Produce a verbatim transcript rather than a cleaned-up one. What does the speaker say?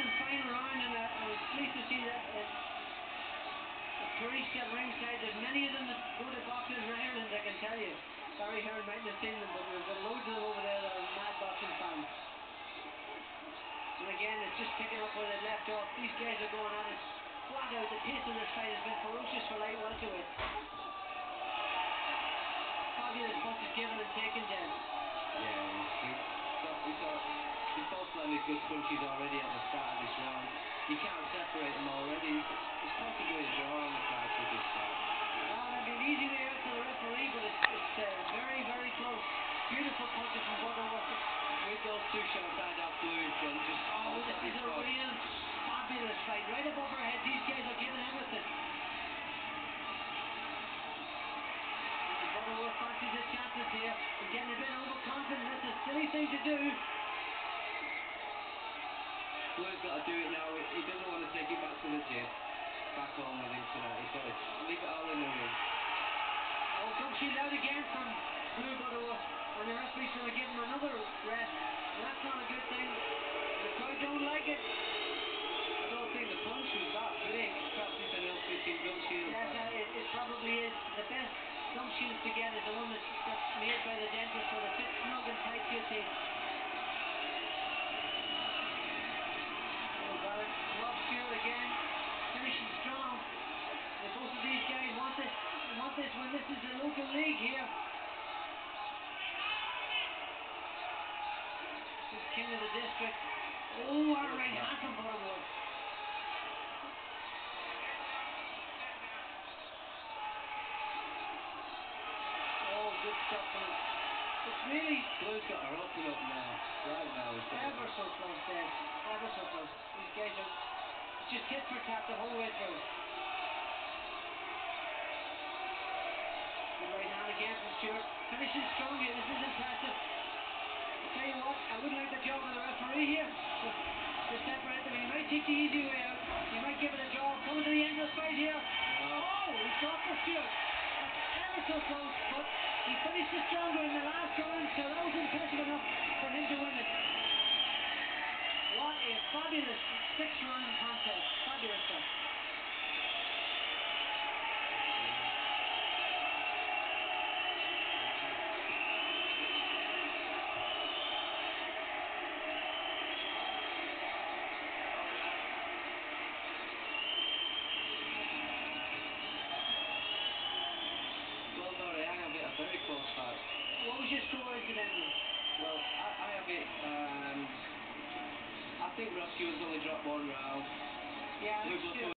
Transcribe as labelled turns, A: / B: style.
A: and final round, and I, I was pleased to see that uh, the priest at ringside. There's many of them that go to boxing in Ireland, I can tell you. Barry Hearn mightn't have seen them, but we've got loads of them over there that are mad boxing fans. And again, it's just picking up where they left off. These guys are going at it flat out. The pace of this fight has been ferocious for light welterweight. Fabulous punches given and taken, Jen.
B: Yeah, we, we, saw, we both landed good punches already at the start of this round. You can't separate them already. It's possibly a draw on the cards with this fight.
A: Well, that'd be an easy way out to the referee, but it's, it's uh, very, very close. Beautiful punches from Butterworth.
B: With those two shots out of blue, John, just...
A: Oh, this is a real fabulous fight. Right above our heads, these guys are giving everything. Butterworth fancies his chances here. He's getting a bit overconfident. That's a silly thing to do.
B: Blue's got to do it now. He doesn't want to take it back to the gym. Back home with him tonight. He's got to leave it all in the ring.
A: Oh, gum shield out again from Blue Butterworth. And the referee's going to give him another rest. And that's not a good thing. The crowd don't like it.
B: I don't think the punch was that big. Perhaps it's an ill-fitting gum shield.
A: Yes, uh, it, it probably is. The best gum shield to get is the one that's, that's made by the dentist, so they fit snug and tight to your teeth. Oh, Rob Stewart again, finishing strong. And both of these guys want this, want this when this is the local league here. This is king of the district. Oh, what a right hand from Butterworth. Oh, good stuff from him. It's really...
B: Blue's got her open up now. Right now.
A: Ever so close, Dave. Ever so close. These guys are... It's just tit for tat the whole way through. Good right hand again from Stewart. Finishing strong here. This is impressive. I'll tell you what, I wouldn't like the job of the referee here to, to separate them. He might take the easy way out. He might give it a draw. Coming to the end of the fight here.
B: No.
A: Oh, he fought for Stewart. That's ever so close, but he finished it stronger in the last round, so that was impressive enough for him to win it. What a fabulous six-round contest. Fabulous stuff.
B: Well, Barry, I have it a very close fight.
A: What was your score, incidentally?
B: Well, I, I have it, um, I think Ross Stewart's only dropped one round.
A: Yeah,
B: Blue
A: Stewart.